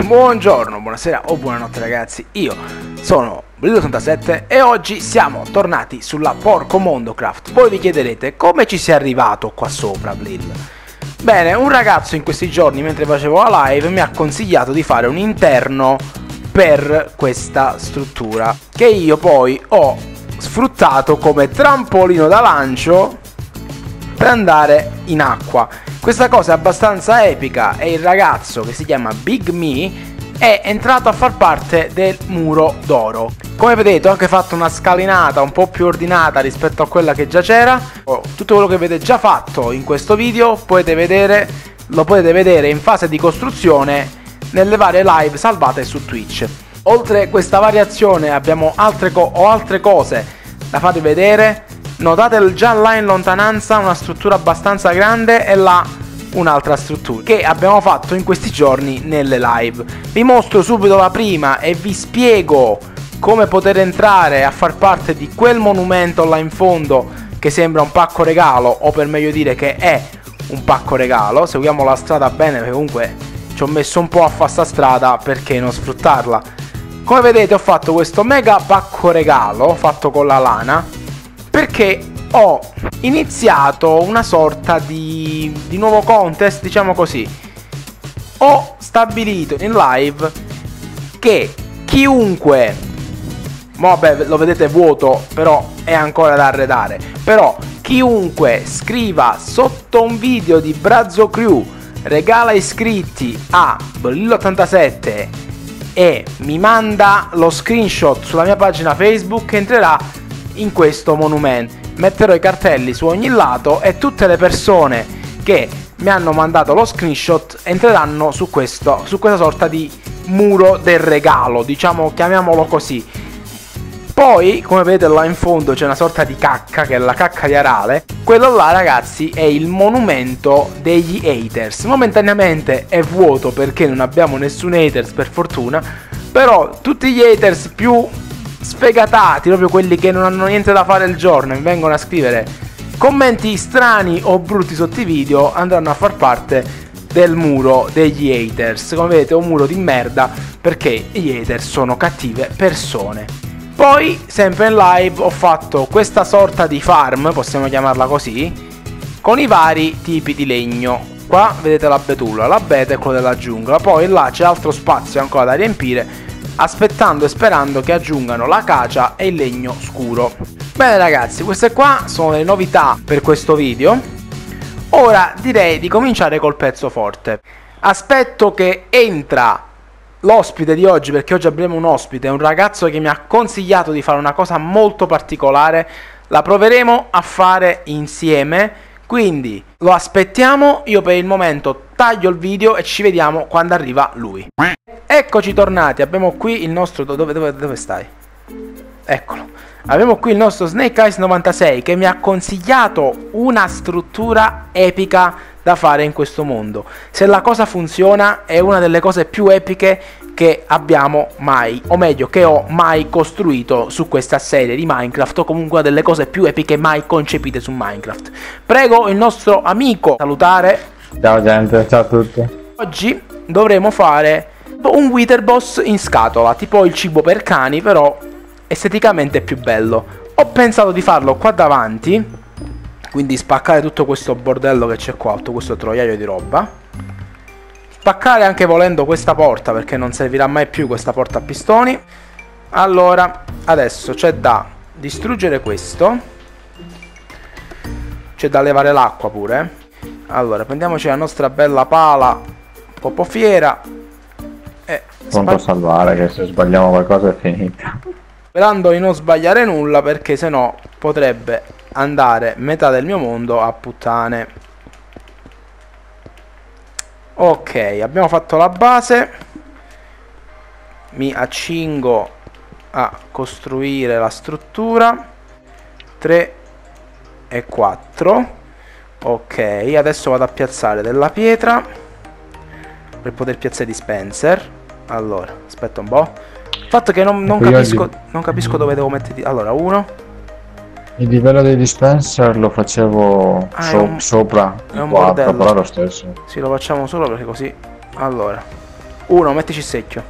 Buongiorno, buonasera o buonanotte ragazzi, io sono Blil87 e oggi siamo tornati sulla Porco Mondo Craft. Voi vi chiederete come ci sia arrivato qua sopra Blil. Bene, un ragazzo in questi giorni mentre facevo la live mi ha consigliato di fare un interno per questa struttura che io poi ho sfruttato come trampolino da lancio per andare in acqua. Questa cosa è abbastanza epica e il ragazzo, che si chiama Big Me, è entrato a far parte del muro d'oro. Come vedete ho anche fatto una scalinata un po' più ordinata rispetto a quella che già c'era. Tutto quello che avete già fatto in questo video lo potete vedere in fase di costruzione nelle varie live salvate su Twitch. Oltre a questa variazione abbiamo altre cose da farvi vedere. Notate già là in lontananza una struttura abbastanza grande e là un'altra struttura che abbiamo fatto in questi giorni nelle live. Vi mostro subito la prima e vi spiego come poter entrare a far parte di quel monumento là in fondo che sembra un pacco regalo, o per meglio dire che è un pacco regalo. Seguiamo la strada bene perché comunque ci ho messo un po' a fare sta strada, perché non sfruttarla. Come vedete ho fatto questo mega pacco regalo fatto con la lana perché ho iniziato una sorta di nuovo contest, diciamo così. Ho stabilito in live che chiunque, vabbè lo vedete vuoto però è ancora da arredare, però chiunque scriva sotto un video di Brazzo Crew regala iscritti a Blil87 e mi manda lo screenshot sulla mia pagina Facebook entrerà in questo monumento. Metterò i cartelli su ogni lato e tutte le persone che mi hanno mandato lo screenshot entreranno su questa sorta di muro del regalo, diciamo, chiamiamolo così. Poi come vedete là in fondo c'è una sorta di cacca, che è la cacca di Arale. Quello là ragazzi è il monumento degli haters. Momentaneamente è vuoto perché non abbiamo nessun haters, per fortuna, però tutti gli haters più sfegatati, proprio quelli che non hanno niente da fare il giorno e vengono a scrivere commenti strani o brutti sotto i video, andranno a far parte del muro degli haters. Come vedete è un muro di merda perché gli haters sono cattive persone. Poi sempre in live ho fatto questa sorta di farm, possiamo chiamarla così, con i vari tipi di legno. Qua vedete la betulla, l'abete e quello della giungla. Poi là c'è altro spazio ancora da riempire, aspettando e sperando che aggiungano l'acacia e il legno scuro. Bene ragazzi, queste qua sono le novità per questo video. Ora direi di cominciare col pezzo forte. Aspetto che entra l'ospite di oggi, perché oggi abbiamo un ospite, un ragazzo che mi ha consigliato di fare una cosa molto particolare. La proveremo a fare insieme, quindi lo aspettiamo. Io per il momento taglio il video e ci vediamo quando arriva lui. Eccoci tornati, abbiamo qui il nostro... Dove stai? Eccolo. Abbiamo qui il nostro Snake Eyes 96 che mi ha consigliato una struttura epica da fare in questo mondo. Se la cosa funziona è una delle cose più epiche che abbiamo mai, o meglio che ho mai costruito su questa serie di Minecraft, o comunque una delle cose più epiche mai concepite su Minecraft. Prego il nostro amico salutare. Ciao gente, ciao a tutti. Oggi dovremo fare un Wither Boss in scatola, tipo il cibo per cani, però esteticamente più bello. Ho pensato di farlo qua davanti, quindi spaccare tutto questo bordello che c'è qua, tutto questo troiaio di roba. Spaccare anche volendo questa porta, perché non servirà mai più questa porta a pistoni. Allora, adesso c'è da distruggere questo. C'è da levare l'acqua pure. Allora, prendiamoci la nostra bella pala popofiera e pronto a salvare, che se sbagliamo qualcosa è finita. Sperando di non sbagliare nulla, perché sennò potrebbe andare metà del mio mondo a puttane. Ok, abbiamo fatto la base. Mi accingo a costruire la struttura. 3 e 4. Ok, adesso vado a piazzare della pietra per poter piazzare dispenser. Allora, aspetta un po'. Il fatto che non capisco dove devo mettere. Allora, 1. Il livello dei dispenser lo facevo sopra è un 4, bordello. però è lo stesso. Sì, lo facciamo solo perché così. Allora, 1, mettici il secchio.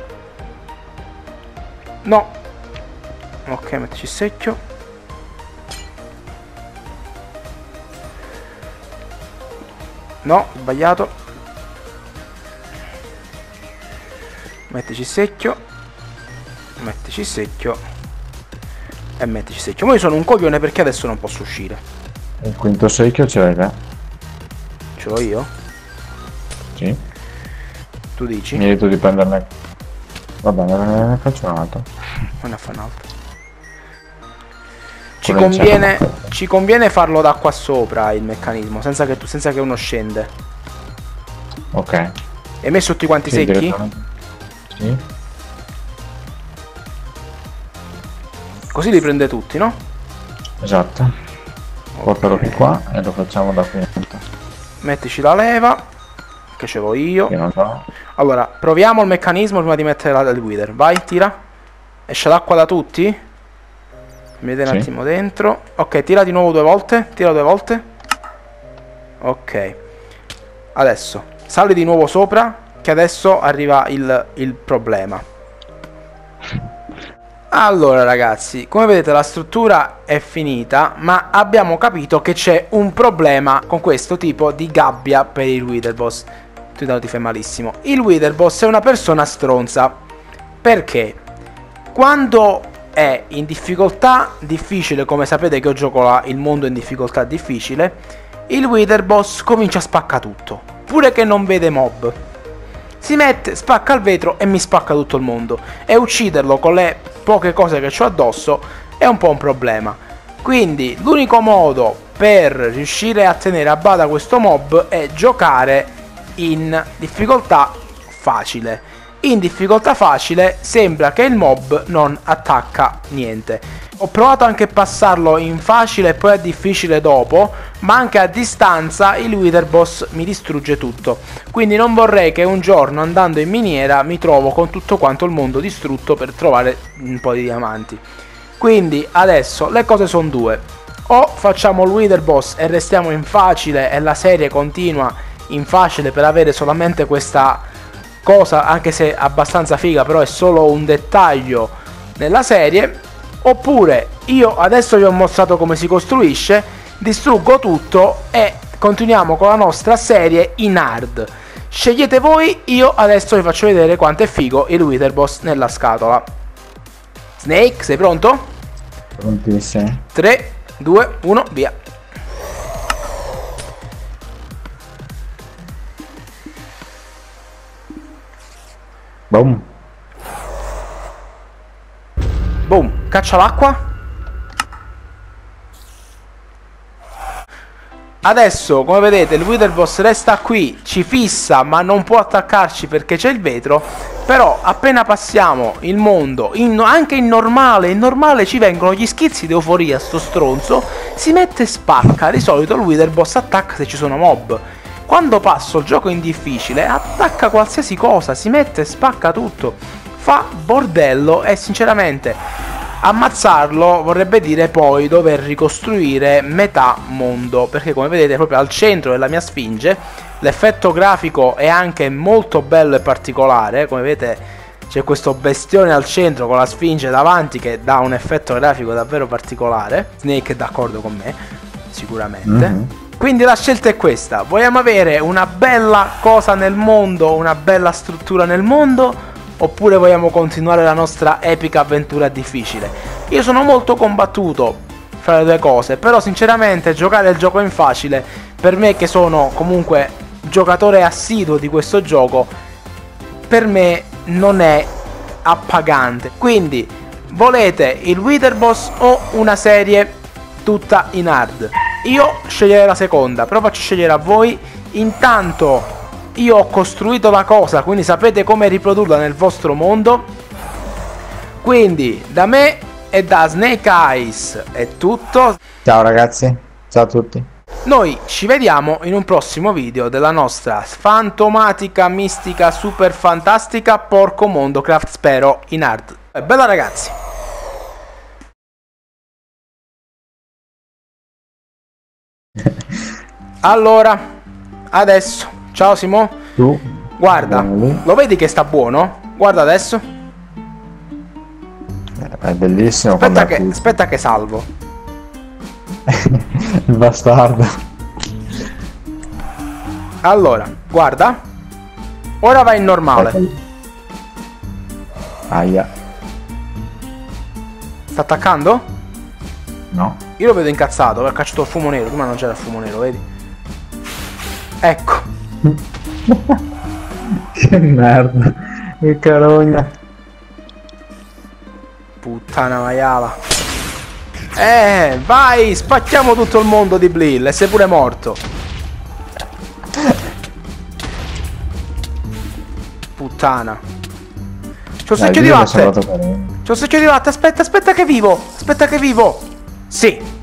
No. Ok, mettici il secchio. No, sbagliato. Mettici il secchio. Mettici il secchio. E mettici il secchio. Ma io sono un coglione perché adesso non posso uscire. Il quinto secchio ce l'hai te? Ce l'ho io? Sì. Tu dici? Mi hai detto di prenderne. Vabbè, ne faccio un altro. Me ne fa un altro. Ci conviene farlo da qua sopra il meccanismo, senza che uno scende. Ok. Hai messo tutti quanti Sì, secchi? Sì. Così li prende tutti, no? Esatto. Portalo qui qua e lo facciamo da qui. Mettici la leva, che ce l'ho io. Io non so. Allora, proviamo il meccanismo prima di mettere il wither. Vai, tira. Esce l'acqua da tutti? Mi vede un attimo dentro. Ok, tira di nuovo 2 volte. Tira 2 volte. Ok. Adesso, sali di nuovo sopra, che adesso arriva il problema. Allora ragazzi, come vedete la struttura è finita, ma abbiamo capito che c'è un problema con questo tipo di gabbia per il Wither Boss. Tu ti fai malissimo. Il Wither Boss è una persona stronza. Perché? Quando è in difficoltà difficile, come sapete che io gioco il mondo in difficoltà difficile, il Wither Boss comincia a spaccare tutto, pure che non vede mob. Si mette, spacca il vetro e mi spacca tutto il mondo. E ucciderlo con le poche cose che ho addosso è un po' un problema. Quindi l'unico modo per riuscire a tenere a bada questo mob è giocare in difficoltà facile. In difficoltà facile sembra che il mob non attacca niente. Ho provato anche a passarlo in facile e poi a difficile dopo, ma anche a distanza il Wither Boss mi distrugge tutto. Quindi non vorrei che un giorno andando in miniera mi trovo con tutto quanto il mondo distrutto per trovare un po' di diamanti. Quindi adesso le cose sono due: o facciamo il Wither Boss e restiamo in facile e la serie continua in facile per avere solamente questa cosa, anche se abbastanza figa, però è solo un dettaglio nella serie. Oppure io adesso vi ho mostrato come si costruisce, distruggo tutto e continuiamo con la nostra serie in hard. Scegliete voi, io adesso vi faccio vedere quanto è figo il Wither Boss nella scatola. Snake, sei pronto? Prontissimo. 3, 2, 1, via. Boom. Boom, caccia l'acqua. Adesso, come vedete, il Wither Boss resta qui, ci fissa, ma non può attaccarci perché c'è il vetro. Però, appena passiamo il mondo, anche in normale ci vengono gli schizzi di euforia, sto stronzo, si mette e spacca. Di solito il Wither Boss attacca se ci sono mob. Quando passo il gioco in difficile, attacca qualsiasi cosa, si mette e spacca tutto. Fa bordello e sinceramente ammazzarlo vorrebbe dire poi dover ricostruire metà mondo, perché come vedete proprio al centro della mia sfinge l'effetto grafico è anche molto bello e particolare. Come vedete c'è questo bestione al centro con la sfinge davanti che dà un effetto grafico davvero particolare. Snake è d'accordo con me sicuramente. Quindi la scelta è questa: vogliamo avere una bella cosa nel mondo, una bella struttura nel mondo, oppure vogliamo continuare la nostra epica avventura difficile? Io sono molto combattuto fra le due cose, però sinceramente giocare il gioco in facile, per me che sono comunque giocatore assiduo di questo gioco, per me non è appagante. Quindi volete il Wither Boss o una serie tutta in hard? Io sceglierei la seconda, però faccio scegliere a voi. Intanto io ho costruito la cosa, quindi sapete come riprodurla nel vostro mondo. Quindi da me e da Snake Eyes è tutto. Ciao ragazzi, ciao a tutti. Noi ci vediamo in un prossimo video della nostra fantomatica, mistica, super fantastica Porco Mondo Craft, spero in hard. Bella ragazzi. Allora, adesso, ciao Simo. Tu? Guarda, lo vedi che sta buono? Guarda adesso. È bellissimo. Aspetta che salvo. Il bastardo. Allora, guarda. Ora vai in normale. Aia. Sta attaccando? No. Io lo vedo incazzato, ha cacciato il fumo nero. Prima non c'era il fumo nero, vedi? Ecco. Che merda. Che carogna. Puttana maiala. Vai, spacchiamo tutto il mondo di Blill e sei pure morto. Puttana. C'ho il secchio di latte. C'ho il secchio di latte, aspetta che vivo. Aspetta che vivo. Sì.